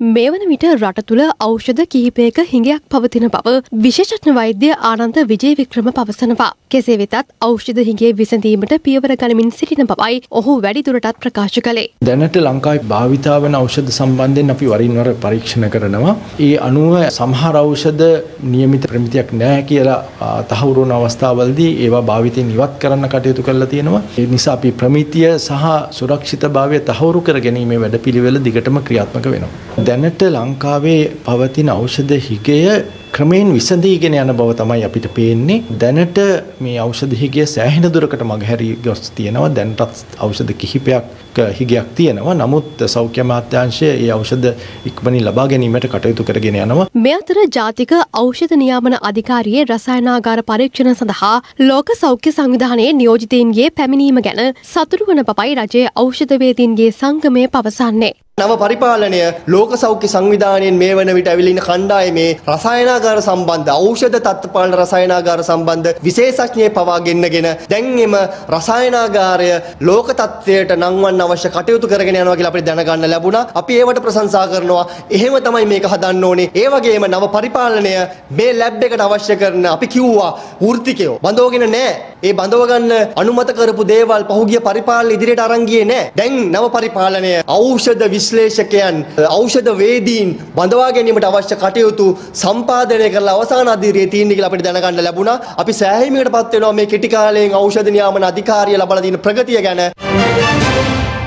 මේ වන විට රට තුළ ඖෂධ කිහිපයක හිඟයක් පවතින බව විශේෂඥ වෛද්‍ය ආනන්ද විජේවික්‍රම පවසනවා. කෙසේ වෙතත් ඖෂධ හිඟේ විසඳීමට පියවර ගනිමින් සිටින බවයි ඔහු වැඩිදුරටත් ප්‍රකාශ කළේ. දැනට ලංකාවේ භාවිතා වන ඖෂධ සම්බන්ධයෙන් අපි වරින් වර පරීක්ෂණ කරනවා. ඒ අනුව සමහර ඖෂධ නියමිත ප්‍රමිතියක් නැහැ කියලා තහවුරු වන අවස්ථාවලදී ඒවා භාවිතයෙන් ඉවත් කරන්න කටයුතු කරලා තියෙනවා. ඒ නිසා අපි ප්‍රමිතිය සහ සුරක්ෂිතභාවය තහවුරු කර ගැනීමේ වැඩපිළිවෙල දිගටම ක්‍රියාත්මක වෙනවා. දැනට ලංකාවේ පවතින ඖෂධ හිගය ක්‍රමයෙන් විසඳීගෙන යන බව තමයි අපිට පේන්නේ. දැනට මේ ඖෂධ හිගය සෑහෙන දුරකට මගහැරී ගොස් තියෙනවා. දැනටත් ඖෂධ කිහිපයක් හිගයක් තියෙනවා. නමුත් සෞඛ්‍ය අමාත්‍යාංශය මේ ඖෂධ ඉක්මනින් ලබා ගැනීමට කටයුතු කරගෙන යනවා. මේ අතර ජාතික ඖෂධ නියාමන අධිකාරියේ රසායනාගාර පරීක්ෂණ සඳහා ලෝක සෞඛ්‍ය සංවිධානයේ නියෝජිතයින්ගේ පැමිණීම ගැන සතුටු වන බවයි රජයේ ඖෂධවේදීන්ගේ සංගමය පවසන්නේ. නව පරිපාලනය ලෝක සෞඛ්‍ය සංවිධානයෙන් මේ වන විට ඇවිලින කණ්ඩායමේ රසායනාගාර සම්බන්ධ ඖෂධ තත්ත්වපාලන රසායනාගාර සම්බන්ධ විශේෂඥයෙක් පවා ගෙන්නගෙන දැන් එම රසායනාගාරය ලෝක තත්ත්වයට නංවන්න අවශ්‍ය කටයුතු කරගෙන යනවා කියලා අපිට දැනගන්න ලැබුණා. අපි ඒවට ප්‍රශංසා කරනවා. එහෙම තමයි මේක හදන්න ඕනේ. ඒ වගේම නව පරිපාලනය මේ ලැබ් එකට අවශ්‍ය කරන අපි කිව්වා වෘත්තිකයෝ බඳවගෙන නැහැ. ඒ බඳව ගන්න අනුමත කරපු දේවල් පහුගිය පරිපාලන ඉදිරියට අරන් ගියේ නැහැ. දැන් නව පරිපාලනය ඖෂධ විශ්ලේෂකයන් ඖෂධ වේදීන් බඳවා ගැනීමට අවශ්‍ය කටයුතු සම්පාදනය කරලා අවසාන අධීරයේ තියෙන කියලා අපිට දැනගන්න ලැබුණා. අපි සෑහීමකටපත් වෙනවා මේ කෙටි කාලයෙන් ඖෂධ නියාමන අධිකාරිය ලබා දෙන ප්‍රගතිය ගැන.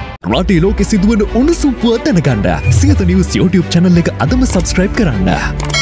රටේ ලෝකෙ සිදුවන උණුසුම් පුවත් දැනගන්න සියත නිවුස් YouTube channel එක අදම subscribe කරන්න.